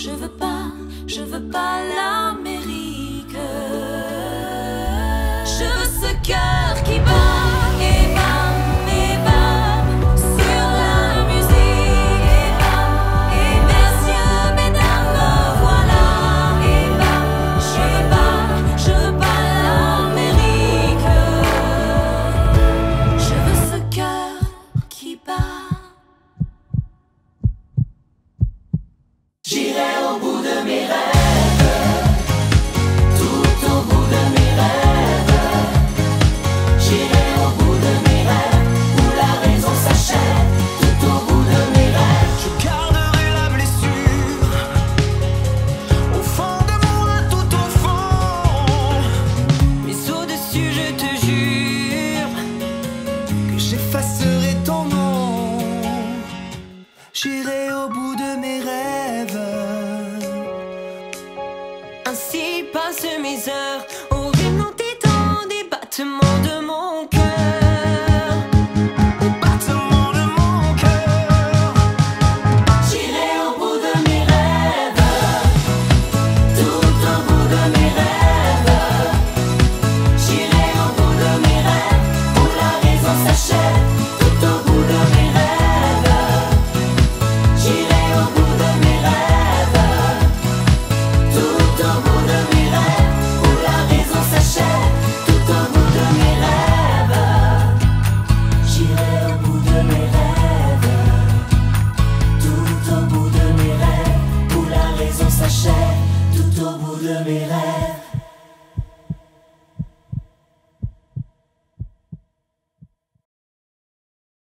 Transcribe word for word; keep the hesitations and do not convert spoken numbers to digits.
je veux pas, je veux pas l'Amérique. Je veux ce cœur qui bat et bam et bam sur la musique et bam et messieurs, mesdames, me voilà et bam. Je veux pas, je veux pas l'Amérique. Je veux ce cœur qui bat. J'irai au bout de mes rêves, tout au bout de mes rêves. J'irai au bout de mes rêves, où la raison s'achève, tout au bout de mes rêves. Je garderai la blessure au fond de moi, tout au fond. Mais au-dessus, je te jure que j'effacerai ton nom. J'irai au bout de mes rêves. Ainsi passent mes heures.